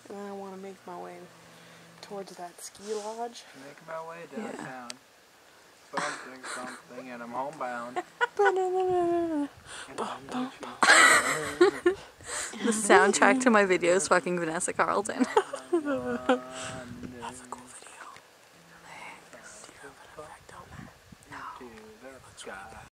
And then I want to make my way towards that ski lodge. Making my way downtown. Something, and I'm homebound. The soundtrack to my video is fucking Vanessa Carlton. That's a cool video. Thanks. Do you have an effect on that? No. To the sky.